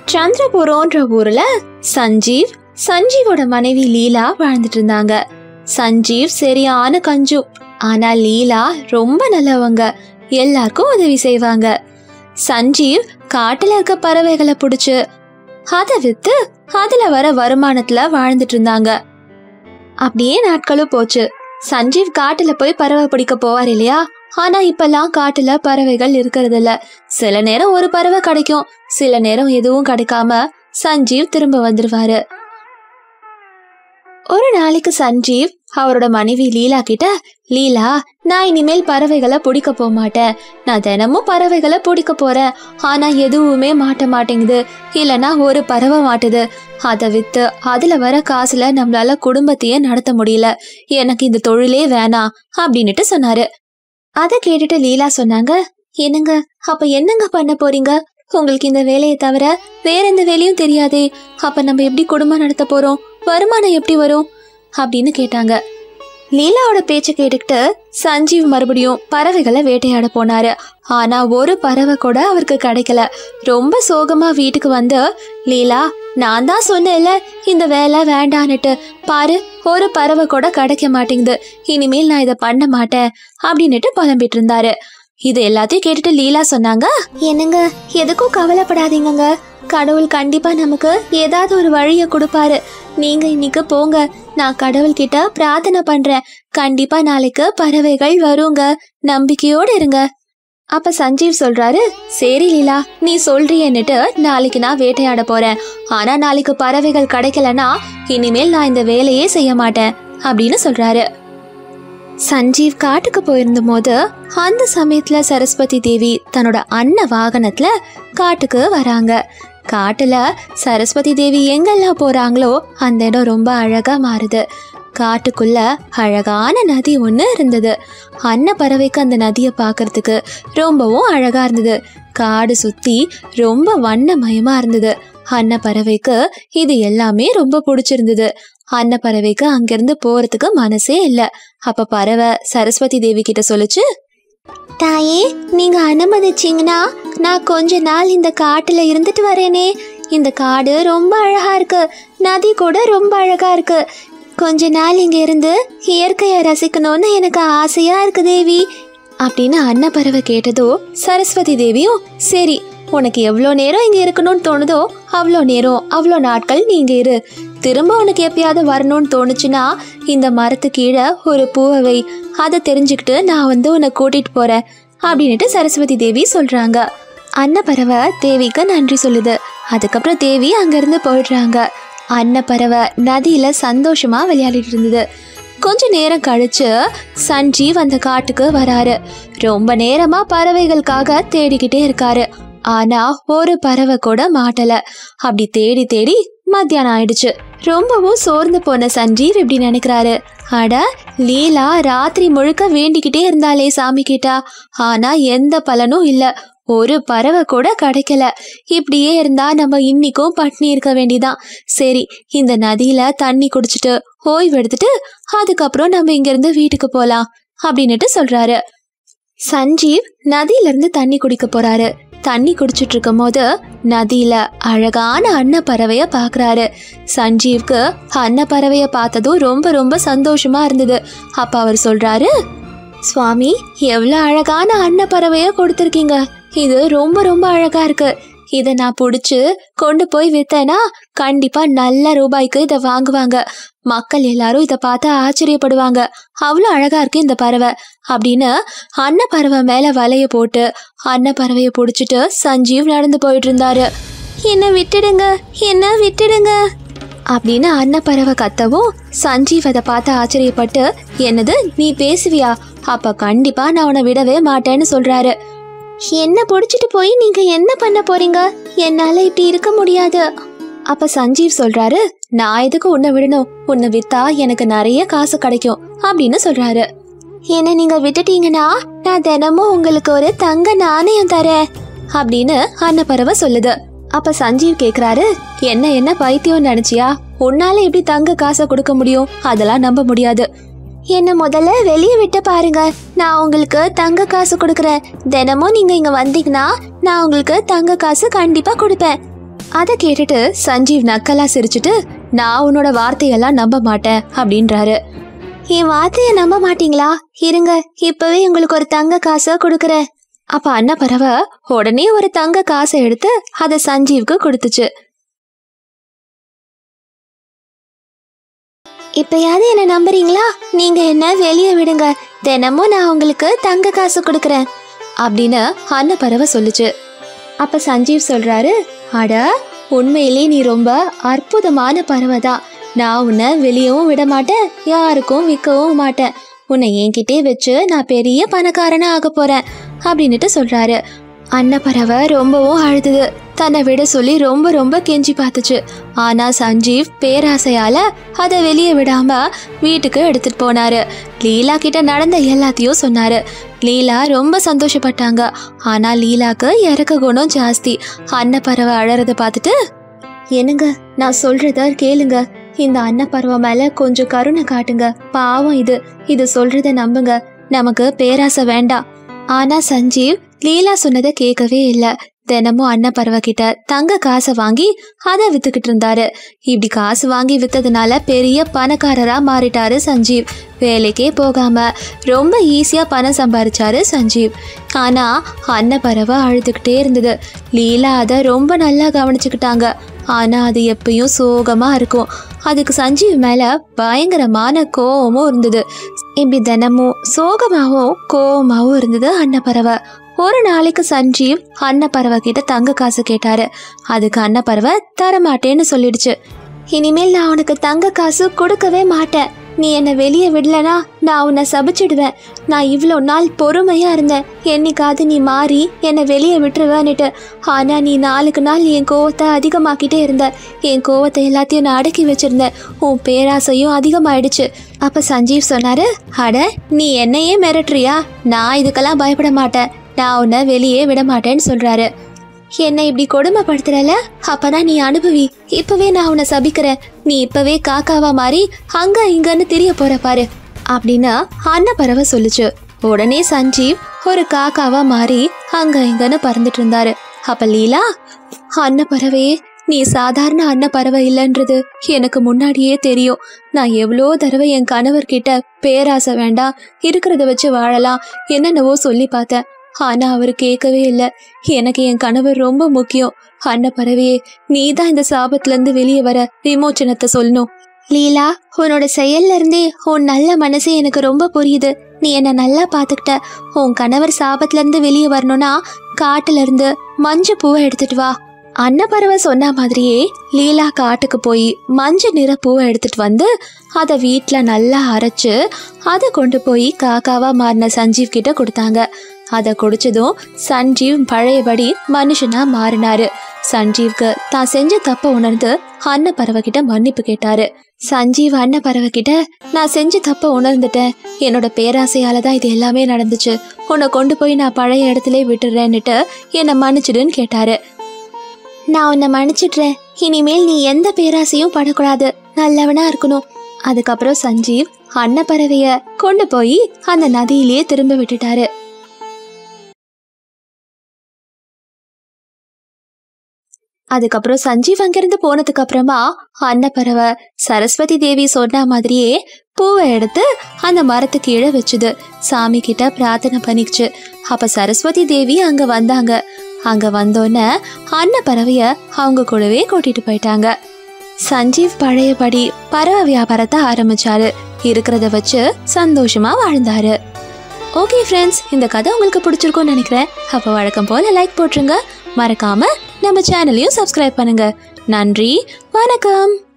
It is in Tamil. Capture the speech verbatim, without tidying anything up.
சந்திரபுரம்ன்ற ஊர்ல சஞ்சீவ் சஞ்சீவோட மனைவி லீலா வாழ்ந்துட்டு இருந்தாங்க. சஞ்சீவ் சரியான கஞ்சு, ஆனா லீலா ரொம்ப நல்லவங்க, எல்லாருக்கும் உதவி செய்வாங்க. சஞ்சீவ் காட்டுல இருக்க பறவைகளை பிடிச்சு அதை வித்து அதுல வர வருமானத்துல வாழ்ந்துட்டு இருந்தாங்க. அப்படியே நாட்களும் போச்சு. சஞ்சீவ் காட்டுல போய் பறவை பிடிக்க போவார் இல்லையா, ஆனா இப்பெல்லாம் காட்டுல பறவைகள் இருக்கிறது இல்ல. சில நேரம் ஒரு பறவை கிடைக்கும், சில நேரம் எதுவும் கிடைக்காம சஞ்சீவ் திரும்ப வந்துருவாரு. ஒரு நாளைக்கு சஞ்சீவ் அவரோட மனைவி லீலா கிட்ட, லீலா, நான் இனிமேல் பறவைகளை பிடிக்க போக மாட்டேன். நான் தினமும் பறவைகளை பிடிக்க போறேன், ஆனா எதுவுமே மாட்ட மாட்டேங்குது, இல்லைன்னா ஒரு பறவை மாட்டுது. அதை வித்து அதுல வர காசுல நம்மளால குடும்பத்தையே நடத்த முடியல. எனக்கு இந்த தொழிலே வேணாம் அப்படின்னுட்டு சொன்னாரு. அதை கேட்டுட்டு லீலா சொன்னாங்க, என்னங்க, அப்ப என்னங்க பண்ண போறீங்க? உங்களுக்கு இந்த வேலையை தவிர வேற எந்த வேலையும் தெரியாதே. அப்ப நம்ம எப்படி குடும்பம் நடத்த போறோம்? வருமானம் எப்படி வரும் அப்படின்னு கேட்டாங்க. லீலாவோட பேச்ச கேட்டுக்கிட்டு சஞ்சீவ் மறுபடியும் பறவைகளை வேட்டையாட போனாரு. ஆனா ஒரு பறவை கூட அவருக்கு கிடைக்கல. ரொம்ப சோகமா வீட்டுக்கு வந்து, லீலா, நான் தான் சொன்னேன்ல இந்த வேலை வேண்டான்னுட்டு, பாரு ஒரு பறவை கூட கிடைக்க மாட்டேங்குது, இனிமேல் நான் இதை பண்ண மாட்டேன் அப்படின்னுட்டு புலம்பிட்டு இருந்தாரு. இது எல்லாத்தையும் கேட்டுட்டு லீலா சொன்னாங்க, என்னங்க, எதுக்கும் கவலைப்படாதீங்க, கடவுள் கண்டிப்பா நமக்கு ஏதாவது ஒரு வழிய கொடுப்பாரு. நீங்க இன்னைக்கு போங்க, நான் கடவுள் கிட்ட பிரார்த்தனை பண்றேன், கண்டிப்பா நாளைக்கு பறவைகள் வருங்க, நம்பிக்கையோடு இருங்க. அப்ப சஞ்சீவ் சொல்றாரு, சரி லீலா, நீ சொல்றியன்னுட்டு நாளைக்கு நான் வேட்டையாட போறேன். ஆனா நாளைக்கு பறவைகள் கிடைக்கலன்னா இனிமேல் நான் இந்த வேலையே செய்ய மாட்டேன் அப்படின்னு சொல்றாரு. சஞ்சீவ் காட்டுக்கு போயிருந்த போது அந்த சமயத்துல சரஸ்வதி தேவி தன்னோட அன்ன வாகனத்துல காட்டுக்கு வராங்க. காட்டுல சரஸ்வதி தேவி எங்கெல்லாம் போறாங்களோ அந்த இடம் ரொம்ப அழகா மாறுது. காட்டுக்குள்ள அழகான நதி ஒன்று இருந்தது. அன்ன பறவைக்கு அந்த நதியை பார்க்கறதுக்கு ரொம்பவும் அழகா இருந்தது. காடு சுத்தி ரொம்ப வண்ணமயமா இருந்தது. அன்ன பறவைக்கு இது எல்லாமே ரொம்ப பிடிச்சிருந்தது. அன்ன பறவைக்கு அங்கிருந்து போறதுக்கு மனசே இல்லை. அப்ப பறவை சரஸ்வதி தேவி கிட்ட சொல்லுச்சு, தாயே, நீங்க அனுமதிச்சீங்கன்னா நான் கொஞ்ச நாள் இந்த காட்டுல இருந்துட்டு வரேனே. இந்த காடு ரொம்ப அழகா இருக்கு, நதி கூட ரொம்ப அழகா இருக்கு. கொஞ்ச நாள் இங்க இருந்து இயற்கையை ரசிக்கணும்னு எனக்கு ஆசையா இருக்கு தேவி அப்படின்னு அன்ன பறவை கேட்டதோ சரஸ்வதி தேவியும், சரி, உனக்கு எவ்வளோ நேரம் இங்க இருக்கணும்னு தோணுதோ அவ்வளோ நேரம் அவ்வளோ நாட்கள் நீ இங்க இரு. திரும்ப உனக்கு எப்பயாவது வரணும்னு தோணுச்சுன்னா இந்த மரத்து கீழே ஒரு பூவை வை, அதை தெரிஞ்சுக்கிட்டு நான் வந்து உன்னை கூட்டிட்டு போறேன் அப்படின்னுட்டு சரஸ்வதி தேவி சொல்றாங்க. அன்னப்பறவை தேவிக்கு நன்றி சொல்லுது. அதுக்கப்புறம் தேவி அங்கிருந்து போயிடுறாங்க. அன்னப்பறவை நதியில சந்தோஷமா விளையாடிட்டு இருந்தது. கொஞ்ச நேரம் கழிச்சு சஞ்சீவ் அந்த காட்டுக்கு வராரு. ரொம்ப நேரமா பறவைகளுக்காக தேடிக்கிட்டே இருக்காரு. ஆனா ஒரு பறவை கூட மாட்டல. அப்படி தேடி தேடி மத்தியானம் ஆயிடுச்சு. ரொம்பவும் சோர்ந்து போன சஞ்சீவ் இப்படி நினைக்கிறாரு, அட, லீலா ராத்திரி முழுக்க வேண்டிக்கிட்டே இருந்தாலே சாமி கிட்டா, ஆனா எந்த பலனும் இல்ல, ஒரு பறவை கூட கிடைக்கல. இப்படியே இருந்தா நம்ம இன்னைக்கும் பட்னி இருக்க வேண்டிதான். சரி, இந்த நதியில தண்ணி குடிச்சிட்டு ஓய்வு எடுத்துட்டு அதுக்கப்புறம் நம்ம இங்க இருந்து வீட்டுக்கு போலாம் அப்படின்னுட்டு சொல்றாரு. சஞ்சீவ் நதியில இருந்து தண்ணி குடிக்க போறாரு. தண்ணி குடிச்சிட்டு இருக்கும் போது நதியில அழகான அன்ன பறவைய பாக்குறாரு. சஞ்சீவ்க்கு அன்ன பறவைய பார்த்ததும் ரொம்ப ரொம்ப சந்தோஷமா இருந்தது. அப்ப அவர் சொல்றாரு, சுவாமி, எவ்வளவு அழகான அன்ன பறவைய கொடுத்துருக்கீங்க, இது ரொம்ப ரொம்ப அழகா இருக்கு. இதை நான் பிடிச்சு கொண்டு போய் வித்தேன்னா கண்டிப்பா நல்ல ரூபாய்க்கு இதை வாங்குவாங்க. மக்கள் எல்லாரும் இதை பார்த்து ஆச்சரியப்படுவாங்க. அவ்வளோ அழகா இருக்கு இந்த பறவை அப்படின்னு அன்ன பறவை மேல வலைய போட்டு அன்ன பறவைய பிடிச்சிட்டு சஞ்சீவ் நடந்து போயிட்டு இருந்தாரு. என்ன விட்டுடுங்க, என்ன விட்டுடுங்க அப்படின்னு அன்ன பறவை கத்தவும் சஞ்சீவ் அதை பார்த்து ஆச்சரியப்பட்டு, என்னது, நீ பேசுவியா? அப்ப கண்டிப்பா நான் உன்னை விடவே மாட்டேன்னு சொல்றாரு. என்ன பிடிச்சிட்டு போய் நீங்க என்ன பண்ண போறீங்க? என்னால இப்படி இருக்க முடியாது. அப்ப சஞ்சீவ் சொல்றாரு, நான் எதுக்கு உன்னை விடணும், உன்னை வித்தா எனக்கு நிறைய காசு கிடைக்கும் அப்படின்னு சொல்றாரு. என்ன நீங்க விட்டுட்டீங்கன்னா நான் தினமும் உங்களுக்கு ஒரு தங்க நாணயம் தரேன் அப்படின்னு அன்னப்பறவை சொல்லுது. அப்ப சஞ்சீவ் கேக்குறாரு, என்ன என்ன பைத்தியம் நினைச்சியா? உன்னால எப்படி தங்க காசை கொடுக்க முடியும்? அதெல்லாம் நம்ப முடியாது. என்ன முதல்ல வெளியே விட்டு பாருங்க, நான் உங்களுக்கு தங்க காசு கொடுக்குறேன். தினமும் நீங்க இங்க வந்தீங்கன்னா நான் உங்களுக்கு தங்க காசு கண்டிப்பா கொடுப்பேன். அதை கேட்டுட்டு சஞ்சீவ் நக்கலா சிரிச்சுட்டு, நான் உன்னோட வார்த்தையெல்லாம் நம்ப மாட்டேன் அப்படின்றாரு. என் வார்த்தைய நம்ப மாட்டீங்களா? இருங்க, இப்பவே உங்களுக்கு ஒரு தங்க காசை கொடுக்கறேன். அப்ப அன்னப்பறவை உடனே ஒரு தங்க காசை எடுத்து அதை சஞ்சீவுக்கு கொடுத்துச்சு. இப்பயாவது என்ன நம்புறீங்களா? நீங்க என்ன வெளியே விடுங்க, தினமும் நான் உங்களுக்கு தங்க காசு கொடுக்கறேன் அப்படின்னு அன்னப்பறவை சொல்லுச்சு. அப்ப சஞ்சீவ் சொல்றாரு, அட உண்மையிலே நீ ரொம்ப அற்புதமான பறவை தான். நான் உன்னை வெளியவும் விட மாட்டேன், யாருக்கும் விற்கவும் மாட்டேன். உன்னை என்கிட்டே வச்சு நான் பெரிய பணக்காரனா ஆக போறேன் அப்படின்னுட்டு சொல்றாரு. அன்னப்பறவை ரொம்பவும் அழுதுது. தன்னை விட சொல்லி ரொம்ப ரொம்ப கெஞ்சி பார்த்துச்சு. ஆனா சஞ்சீவ் பேராசையால அதை வெளியே விடாம வீட்டுக்கு எடுத்துட்டு போனாரு. லீலா கிட்ட நடந்த எல்லாத்தையும் சொன்னாரு. லீலா ரொம்ப சந்தோஷப்பட்டாங்க. ஆனா லீலாக்கு இறக்க குணம் ஜாஸ்தி. அன்னப்பறவை அழறத பார்த்துட்டு, என்னங்க, நான் சொல்றத கேளுங்க, இந்த அன்னப்பறவை மேல கொஞ்சம் கருணை காட்டுங்க, பாவம் இது இது சொல்றத நம்புங்க, நமக்கு பேராசை வேண்டாம். ஆனா சஞ்சீவ் லீலா சொன்னதை கேட்கவே இல்லை. தினமும் அன்னப்பறவை கிட்ட தங்க காசை வாங்கி அதை வித்துக்கிட்டு இருந்தாரு. இப்படி காசு வாங்கி வித்ததுனால பெரிய பணக்காரரா மாறிட்டாரு சஞ்சீவ். வேலைக்கே போகாம ரொம்ப ஈஸியா பணம் சம்பாரிச்சாரு சஞ்சீவ். ஆனா அன்னப்பறவை அழுதுகிட்டே இருந்தது. லீலா அதை ரொம்ப நல்லா கவனிச்சுக்கிட்டாங்க. ஆனா அது எப்பயும் சோகமா இருக்கும். அதுக்கு சஞ்சீவ் மேல பயங்கரமான கோவமும் இருந்தது. இப்படி தினமும் சோகமாவும் கோவமாவும் இருந்தது அன்னப்பறவை. ஒரு நாளைக்கு சஞ்சீவ் அன்னப்பறவை கிட்ட தங்க காசு கேட்டாரு. அதுக்கு அன்னப்பறவை தரமாட்டேன்னு சொல்லிடுச்சு. இனிமேல் நான் உனக்கு தங்க காசு கொடுக்கவே மாட்டேன். நீ என்னை வெளியே விடலனா நான் உன்னை சபிச்சிடுவேன். நான் இவ்வளோ நாள் பொறுமையா இருந்தேன், என்னைக்காவது நீ மாறி என்னை வெளியே விட்டுருவேன்னுட்டு. ஆனா நீ நாளுக்கு நாள் என் கோவத்தை அதிகமாக்கிட்டே இருந்த. என் கோவத்தை எல்லாத்தையும் நான் அடக்கி வச்சிருந்தேன். உன் பேராசையும் அதிகமாயிடுச்சு. அப்ப சஞ்சீவ் சொன்னாரு, அட நீ என்னையே மிரட்டுறியா? நான் இதுக்கெல்லாம் பயப்பட மாட்டேன், நான் உன்னை வெளியே விட மாட்டேன்னு சொல்றாரு. என்னை இப்படி கொடுமைப்படுத்துறல, அப்பதான் நீ அனுபவி. இப்பவே நான் உன்னை சபிக்கிறேன். நீ இப்பவே காக்காவா மாறி அங்க இங்கன்னு திரிய போற பாரு அப்படின்னு அன்னப்பறவை சொல்லுச்சு. உடனே சஞ்சீவ் ஒரு காக்காவா மாறி அங்க இங்கன்னு பறந்துட்டு இருந்தாரு. அப்ப லீலா, அன்னப்பறவையே, நீ சாதாரண அன்னப்பறவை இல்லைன்றது எனக்கு முன்னாடியே தெரியும். நான் எவ்வளோ தடவை என் கணவர்கிட்ட பேராசை வேண்டாம், இருக்கிறத வச்சு வாழலாம் என்னென்னவோ சொல்லி பார்த்தேன். ஆனா அவரு கேட்கவே இல்லை. எனக்கு என் கணவர் ரொம்ப முக்கியம். அன்னப்பறவையே, நீ தான் இந்த சாபத்துல இருந்து வெளியே வர விமோச்சனத்தை சொல்லணும். லீலா, உன்னோட செயல்ல இருந்தே உன் நல்ல மனசே எனக்கு ரொம்ப புரியுது. நீ என்ன நல்லா பாத்துக்கிட்ட. உன் கணவர் சாபத்துல இருந்து வெளியே வரணும்னா காட்டுல இருந்து மஞ்சு பூவை எடுத்துட்டு வா. அன்னப்பறவை சொன்ன மாதிரியே லீலா காட்டுக்கு போய் மஞ்சள் நிற பூவை எடுத்துட்டு வந்து அதை வீட்டுல நல்லா அரைச்சு அதை கொண்டு போய் காக்காவா மாறின சஞ்சீவ் கிட்ட கொடுத்தாங்க. அதை குடிச்சதும் சஞ்சீவ் பழையபடி மனுஷனா மாறினாரு. சஞ்சீவ்க்கு தான் செஞ்ச தப்ப உணர்ந்து அன்னப்பறவை கிட்ட மன்னிப்பு கேட்டாரு. சஞ்சீவ் அன்னப்பறவை கிட்ட, நான் செஞ்ச தப்ப உணர்ந்துட்டேன், என்னோட பேராசையால தான் இது எல்லாமே நடந்துச்சு, உன்னை கொண்டு போய் நான் பழைய இடத்துல விட்டுறேன்னுட்டு என்னை மன்னிச்சிடுன்னு கேட்டாரு. நான் உன்னை மன்னிச்சிடுறேன், இனிமேல் நீ எந்த பேராசையும் படக்கூடாது, நல்லவனா இருக்கணும். அதுக்கப்புறம் சஞ்சீவ் அன்னப்பறவைய கொண்டு போய் அந்த நதியிலேயே திரும்ப விட்டுட்டாரு. அதுக்கப்புறம் சஞ்சீவ் அங்கிருந்து போனதுக்கு அப்புறமா அன்னப்பறவை சரஸ்வதி தேவி சொன்ன மாதிரியே பூவை எடுத்து அந்த மரத்து கீழே வச்சுது. சாமி கிட்ட பிரார்த்தனை பண்ணிச்சு. அப்ப சரஸ்வதி தேவி அங்க வந்தாங்க. அங்க வந்தோன்ன அன்னப்பறவைய அவங்க கூடவே கூட்டிட்டு போயிட்டாங்க. சஞ்சீவ் பழையபடி பறவை வியாபாரத்தை ஆரம்பிச்சாரு. இருக்கிறத வச்சு சந்தோஷமா வாழ்ந்தாரு. ஓகே ஃப்ரெண்ட்ஸ், இந்த கதை உங்களுக்கு பிடிச்சிருக்கும்னு நினைக்கிறேன். அப்போ வழக்கம் போல லைக் போட்டுருங்க. மறக்காம நம்ம சேனலையும் சப்ஸ்கிரைப் பண்ணுங்க. நன்றி, வணக்கம்.